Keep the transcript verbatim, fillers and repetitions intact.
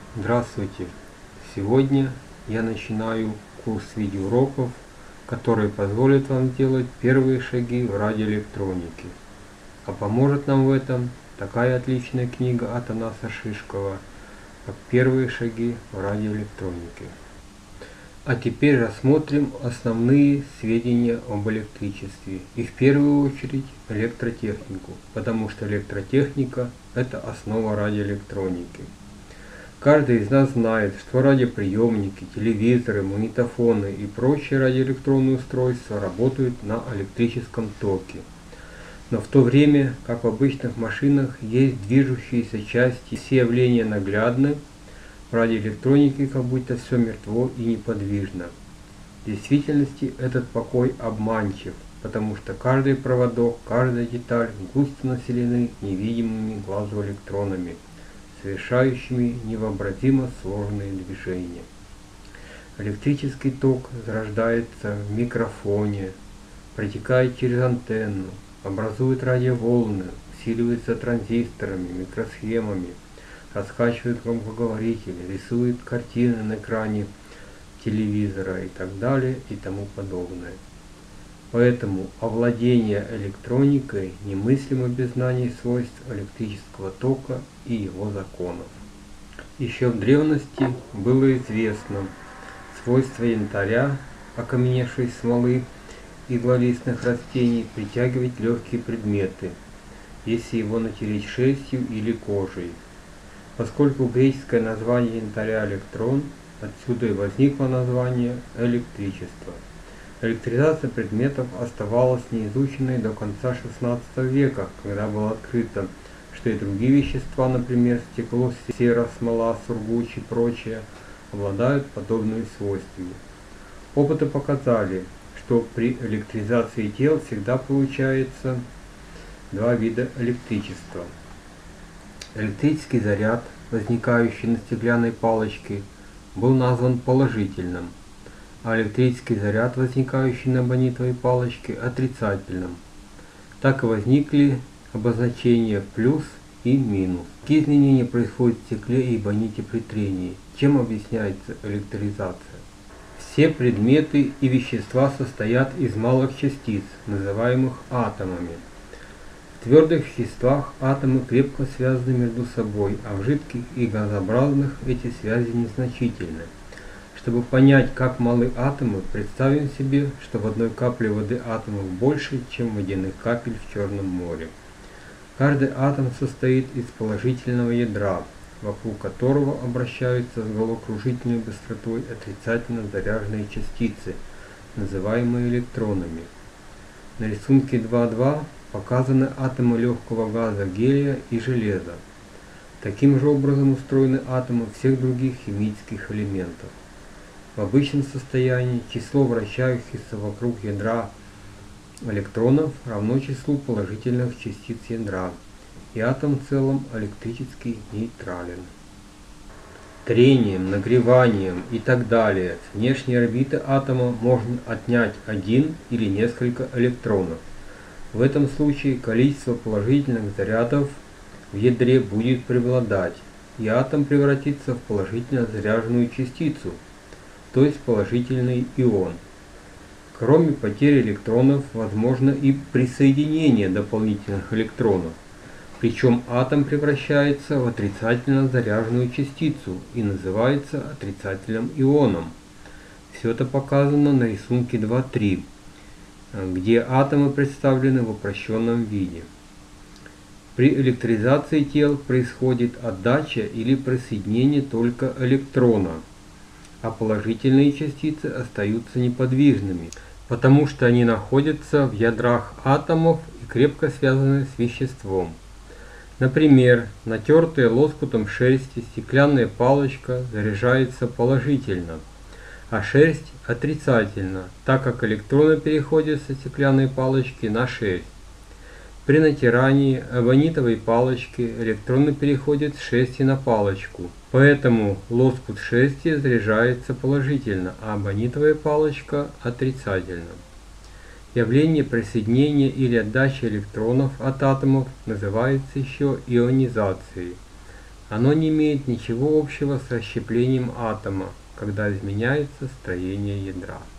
Здравствуйте! Сегодня я начинаю курс видеоуроков, который позволит вам сделать первые шаги в радиоэлектронике. А поможет нам в этом такая отличная книга от Атанаса Шишкова, как «Первые шаги в радиоэлектронике». А теперь рассмотрим основные сведения об электричестве и в первую очередь электротехнику, потому что электротехника – это основа радиоэлектроники. Каждый из нас знает, что радиоприемники, телевизоры, магнитофоны и прочие радиоэлектронные устройства работают на электрическом токе. Но в то время, как в обычных машинах есть движущиеся части, все явления наглядны, в радиоэлектронике как будто все мертво и неподвижно. В действительности этот покой обманчив, потому что каждый проводок, каждая деталь густо населены невидимыми глазу электронами, совершающими невообразимо сложные движения. Электрический ток зарождается в микрофоне, протекает через антенну, образует радиоволны, усиливается транзисторами, микросхемами, раскачивает громкоговорители, рисует картины на экране телевизора и так далее и тому подобное. Поэтому овладение электроникой немыслимо без знаний свойств электрического тока и его законов. Еще в древности было известно свойство янтаря, окаменевшей смолы иглолистных растений, притягивать легкие предметы, если его натереть шерстью или кожей. Поскольку греческое название янтаря электрон, отсюда и возникло название электричество. Электризация предметов оставалась неизученной до конца шестнадцатого века, когда было открыто, что и другие вещества, например, стекло, сера, смола, сургуч и прочее, обладают подобными свойствами. Опыты показали, что при электризации тел всегда получается два вида электричества. Электрический заряд, возникающий на стеклянной палочке, был назван положительным, а электрический заряд, возникающий на эбонитовой палочке, отрицательным. Так и возникли обозначения плюс и минус. Какие изменения происходят в стекле и эбоните при трении? Чем объясняется электризация? Все предметы и вещества состоят из малых частиц, называемых атомами. В твердых веществах атомы крепко связаны между собой, а в жидких и газообразных эти связи незначительны. Чтобы понять, как малы атомы, представим себе, что в одной капле воды атомов больше, чем водяных капель в Черном море. Каждый атом состоит из положительного ядра, вокруг которого обращаются с головокружительной быстротой отрицательно заряженные частицы, называемые электронами. На рисунке два два показаны атомы легкого газа гелия и железа. Таким же образом устроены атомы всех других химических элементов. В обычном состоянии число вращающихся вокруг ядра электронов равно числу положительных частиц ядра, и атом в целом электрически нейтрален. Трением, нагреванием и так далее с внешней орбиты атома можно отнять один или несколько электронов. В этом случае количество положительных зарядов в ядре будет преобладать, и атом превратится в положительно заряженную частицу, то есть положительный ион. Кроме потери электронов, возможно и присоединение дополнительных электронов, причем атом превращается в отрицательно заряженную частицу и называется отрицательным ионом. Все это показано на рисунке два три, где атомы представлены в упрощенном виде. При электризации тел происходит отдача или присоединение только электрона, а положительные частицы остаются неподвижными, потому что они находятся в ядрах атомов и крепко связаны с веществом. Например, натертая лоскутом шерсти стеклянная палочка заряжается положительно, а шерсть отрицательно, так как электроны переходят со стеклянной палочки на шерсть. При натирании эбонитовой палочки электроны переходят с шерсти на палочку, поэтому лоскут шерсти заряжается положительно, а эбонитовая палочка отрицательно. Явление присоединения или отдачи электронов от атомов называется еще ионизацией. Оно не имеет ничего общего с расщеплением атома, когда изменяется строение ядра.